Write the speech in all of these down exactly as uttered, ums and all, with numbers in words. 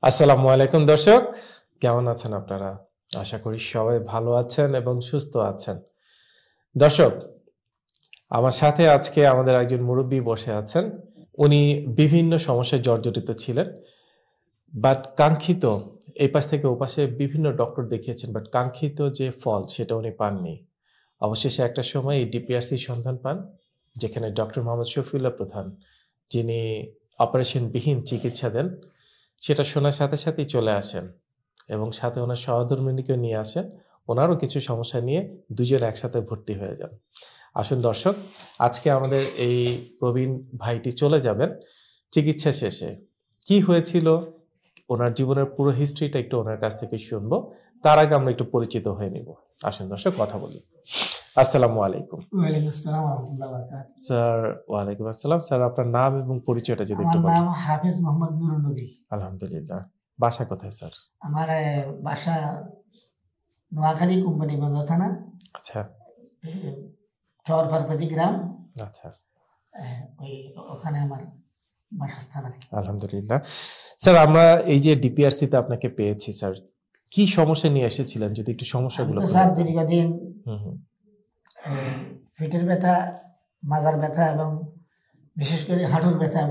আসসালামু আলাইকুম দর্শক, কেমন আছেন আপনারা? আশা করি সবাই ভালো আছেন এবং সুস্থ আছেন। দর্শক, আমার সাথে আজকে আমাদের একজন মুরুব্বি বসে আছেন। উনি বিভিন্ন সমস্যায় জর্জরিত ছিলেন। বাট কাঙ্ক্ষিত এই পাশ থেকে ওপাশে বিভিন্ন ডক্টর দেখিয়েছেন, বাট কাঙ্ক্ষিত যে ফল সেটা উনি পাননি। অবশেষে একটা সময় এই ডিপিআরসির সন্ধান পান, যেখানে ডক্টর মোহাম্মদ শফিউল্লাহ প্রধান, যিনি অপারেশনবিহীন চিকিৎসা দেন, সেটা শোনার সাথে সাথেই চলে আসেন এবং সাথে ওনার সহধর্মিণীকেও নিয়ে আসেন। ওনারও কিছু সমস্যা নিয়ে দুজন একসাথে ভর্তি হয়ে যান। আসুন দর্শক, আজকে আমাদের এই প্রবীণ ভাইটি চলে যাবেন চিকিৎসা শেষে। কি হয়েছিল, ওনার জীবনের পুরো হিস্ট্রিটা একটু ওনার কাছ থেকে শুনবো। তার আগে আমরা একটু পরিচিত হয়ে নিব। আসুন দর্শক, কথা বলি। আসসালামু আলাইকুম। ওয়ালাইকুম আসসালাম ওয়া রাহমাতুল্লাহি ওয়া বারাকাতুহু। স্যার, ওয়ালাইকুম আসসালাম। স্যার, আপনার নাম এবং পরিচয়টা যদি একটু আমার বলেন। নাম হাফেজ মোহাম্মদ নুরুন নবী। আলহামদুলিল্লাহ। বাসা কোথায় স্যার? আমার এ, বাসা নোয়াখালী কোম্পানিগঞ্জ থানা, আচ্ছা এ, চরপারপাতি গ্রাম। আচ্ছা এ, ওই ওখানে আমার বাসস্থান আর কি। আলহামদুলিল্লাহ। স্যার, আমরা এই যে ডিপিআরসি তে আপনাকে পেয়েছি স্যার, কি সমস্যা নিয়ে এসেছিলেন যদি একটু আমি সমস্যাগুলো তো বলে স্যার দিতেন। দীর্ঘদিন হুম হুম এ, পেটের ব্যথা, মাজার ব্যথা এবং বিশেষ করে হাঁটুর ব্যথা,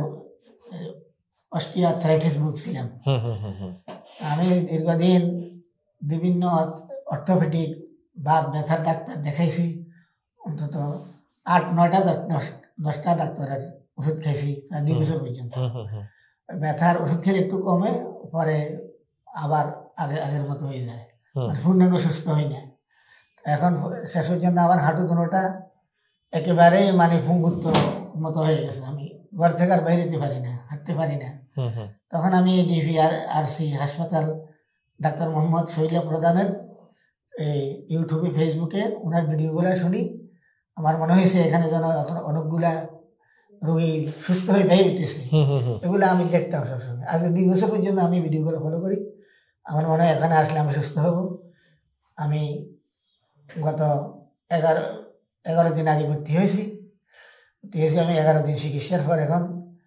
অস্টিওআর্থ্রাইটিস ভুগছিলাম। হুম হুম হুম হুম আমি দীর্ঘদিন বিভিন্ন অর্থোপেডিক বা ব্যথার ডাক্তার দেখাইছি, অন্তত আট নয়টা ডাক- দশ- দশটা ডাক্তারের ওষুধ খাইছি প্রায় দুই বছর পর্যন্ত। হুম হুম হুম ব্যথার ওষুধ খেলে একটু কমে, পরে আবার আগে আগের মতো হয়ে যায়, হুম মানে পূর্ণাঙ্গ সুস্থ হয় না। এখন শেষ পর্যন্ত আমার হাঁটু দুটোটা একেবারেই মানে ফুঙ্গুত্ব মতো হয়ে গেছে। আমি ঘর থেকে আর বাইরে যেতে পারি না, হাঁটতে পারি না। হুম হুম তখন আমি ডিভিআর আরসি হাসপাতাল ডাক্তার মোহাম্মদ শৈলা প্রধানের এই ইউটিউবে ফেসবুকে ওনার ভিডিওগুলো শুনি। আমার মনে হয়েছে এখানে যেন এখন অনেকগুলা রোগী সুস্থ হয়ে বেরিয়েছে। হুম হুম হুম এগুলো আমি দেখতাম সবসময়। আজ দুই বছর পর্যন্ত আমি ভিডিওগুলো ফলো করি। আমার মনে হয় এখানে আসলে আমি সুস্থ হব। আমি গত এগারো এগারো দিন আগে ভর্তি হয়েছি। ভর্তি হয়েছি আমি এগারো দিন চিকিৎসার পর এখন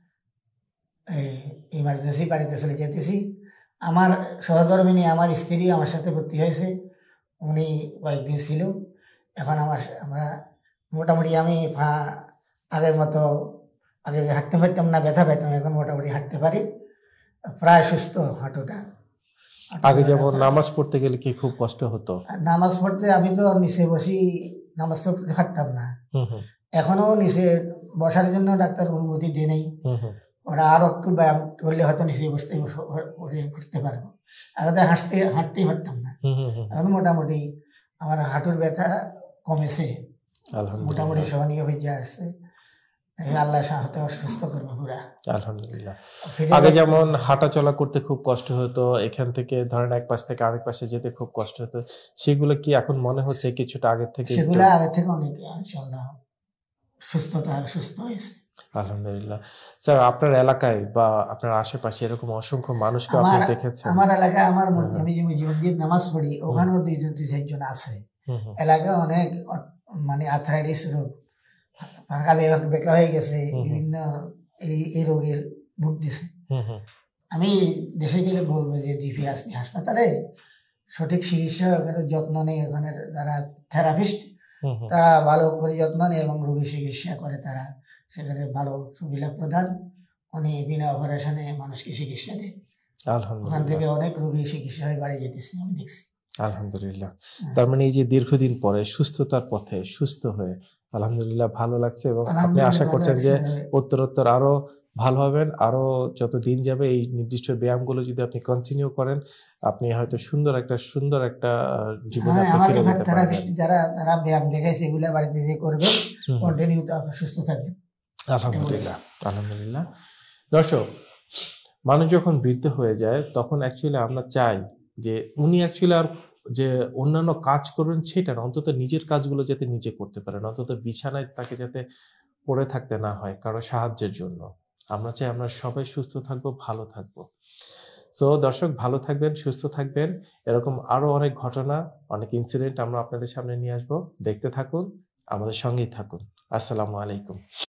এই ইমার্জেন্সি বাড়িতে চলে যেতেছি। আমার সহধর্মিনী, আমার স্ত্রী আমার সাথে ভর্তি হয়েছে, উনি কয়েকদিন ছিল। এখন আমার আমরা মোটামুটি আমি ফা- আগের মতো, আগে যে হাঁটতে পারতাম না, ব্যথা পেতাম, এখন মোটামুটি হাঁটতে পারি, প্রায় সুস্থ হাঁটুটা। হাঁটু আগে ধরাটা যেমন প্রায়- নামাজ পড়তে গেলে কি খুব কষ্ট হতো? আর নামাজ পড়তে আমি তো নিচে বসি নামাজ পড়তে পারতাম না। হুম হুম এখনো নিচে বসার জন্য ডাক্তার অনুমতি দেয় নেই। হুম হুম ওরা আরো একটু ব্যায়াম করলে হয়তো নিচে বসতে করতে পারবো। আগে তো হাঁটতে হাঁটতেই পারতাম না। হুম হুম হুম এখন মোটামুটি আমার হাঁটুর ব্যথা কমেছে, মোটামুটি আলহামদুলিল্লাহ সহনীয় হয়ে আসছে। এই আল্লাহ সাহায্যে সুস্থ করবে পুরা। আলহামদুলিল্লাহ। ফিরে আগে ব্যথা- যেমন হাঁটা চলা করতে খুব কষ্ট হতো, এখান থেকে ধরেন এক পাশ থেকে আরেক পাশে যেতে খুব কষ্ট হতো, সেগুলো কি এখন মনে হচ্ছে কিছুটা আগের থেকে একটু? সেগুলা আগে থেকে অনেক ইনশাল্লাহ সুস্থতা সুস্থ হয়েছে। আলহামদুলিল্লাহ। স্যার, আপনার এলাকায় বা আপনার আশেপাশে এরকম অসংখ্য মানুষকে আপনি আমার দেখেছেন? আমার এলাকায় আমার হ্যাঁ, হ্যাঁ। আমি যে মসজিদ নামাজ পড়ি, ওখানেও দুইজন দুই চারজন আছে। হুম হুম এলাকায় অনেক অ- মানে আর্থ্রাইটিস রোগ, ফাঁকা বে- বেঁকা হয়ে গেছে, হুম হুম বিভিন্ন এই এই রোগের ভুগতেছে। হুম হুম আমি দেশে গেলে বলবো যে ডিপি হাসপাতালে সঠিক চিকিৎসা, ওখানে যত্ন নেই, ওখানে যারা থেরাপিস্ট হুম হুম তারা ভালো করে যত্ন নেয় এবং রোগী চিকিৎসা করে। তারা সেখানে ভালো সুবিধা প্রদান, উনি বিনা অপারেশনে মানুষকে চিকিৎসা দেয়। ওখান আলহামদুলিল্লাহ থেকে অনেক রোগী চিকিৎসা হয়ে বাড়ি যেতেছে, আমি দেখছি। আলহামদুলিল্লাহ। হ্যাঁ। তার মানে এই যে দীর্ঘদিন পরে সুস্থতার পথে সুস্থ হয়ে আলহামদুলিল্লাহ ভালো লাগছে এবং আপনি আলহামদুলিল্লাহ আশা ভালো করছেন যে লাগছে। উত্তরোত্তর আরো ভালো হবেন, আরো যত দিন যাবে এই নির্দিষ্ট ব্যায়ামগুলো যদি আপনি কন্টিনিউ করেন, আপনি হয়তো সুন্দর একটা সুন্দর একটা আহ, জীবনে হ্যাঁ, আপনি আমাকে ফিরে যেতে পারবেন। থেরাপিস্ট যারা তারা ব্যায়াম দেখাইছে, এগুলা বাড়িতে যে করবে হুম হুম। কন্টিনিউ, তো আপনি সুস্থ থাকবেন। আলহামদুলিল্লাহ আলহামদুলিল্লাহ। দর্শক, মানুষ যখন বৃদ্ধ হয়ে যায় তখন অ্যাকচুয়ালি আমরা চাই যে উনি অ্যাকচুয়ালি আর যে অন্যান্য কাজ করবেন সেটা না, অন্তত নিজের কাজগুলো যাতে নিজে করতে পারেন, অন্তত বিছানায় তাকে যাতে পড়ে থাকতে না হয় কারো সাহায্যের জন্য। আমরা চাই আমরা সবাই সুস্থ থাকবো, ভালো থাকবো। সো দর্শক, ভালো থাকবেন, সুস্থ থাকবেন। এরকম আরো অনেক ঘটনা, অনেক ইনসিডেন্ট আমরা আপনাদের সামনে নিয়ে আসবো। দেখতে থাকুন, আমাদের সঙ্গেই থাকুন। আসসালামু আলাইকুম।